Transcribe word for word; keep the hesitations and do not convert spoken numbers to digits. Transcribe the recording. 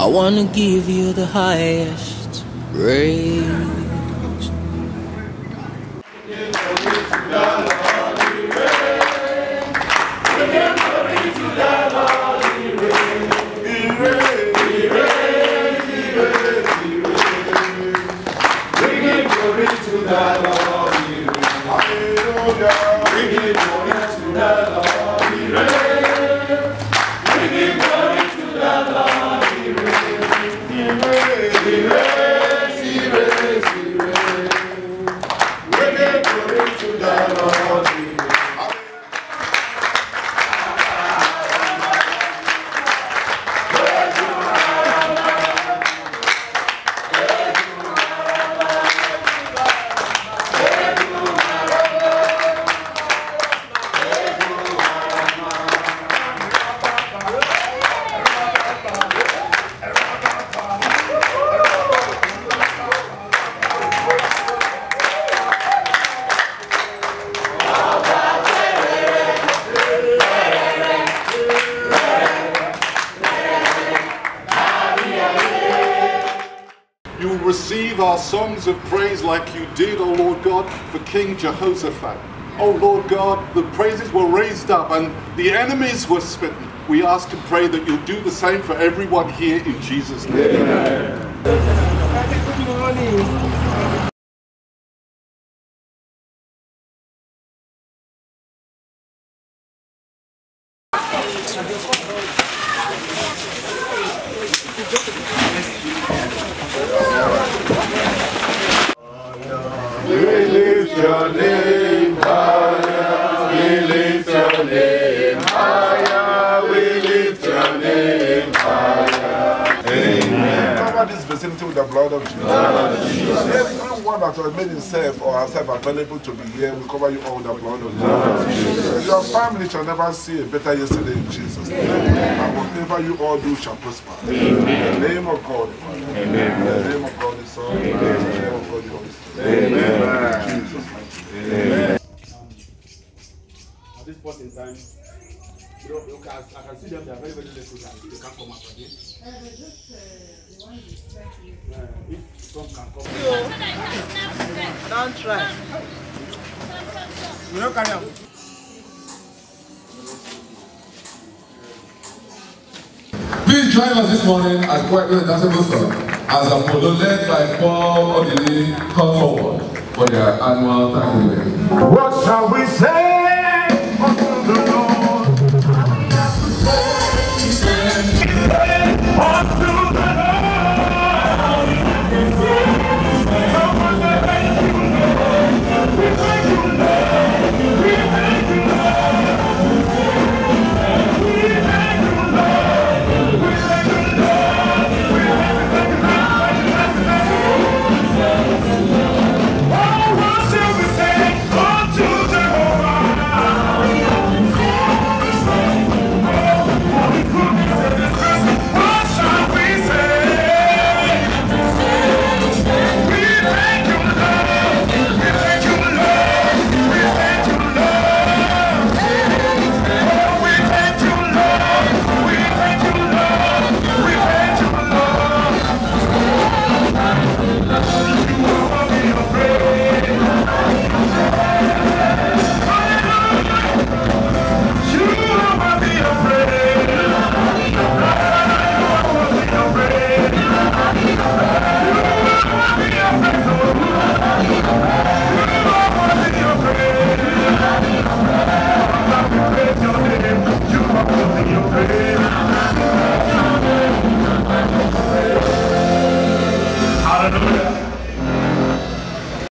I wanna give you the highest praise. You will receive our songs of praise like you did, O Lord God, for King Jehoshaphat. O Lord God, the praises were raised up and the enemies were smitten. We ask and pray that you'll do the same for everyone here in Jesus' name. Amen. Good morning. We lift your name higher, we lift your name higher, we lift your name higher. Amen. Cover this vicinity with the blood of Jesus. Everyone that has made himself or herself available to be here, we cover you all with the blood of Jesus. Your family shall never see a better yesterday in Jesus' name. And whatever you all do shall prosper. Amen. In the name of God, Father. Amen. In the name of God, the Son. Amen. In the name of God, the Holy Spirit. Amen. Amen. Jesus' mighty name. Amen. At this point in time, you know, you can, I can see them, they are very, very little, they can't come out again. Uh, just, uh, the one you try to uh, if some can come out. Don't try. We don't carry out. Please join us this morning as quite a danceable song as a polo led by Paul Odili come forward for their annual Thanksgiving. What shall we say?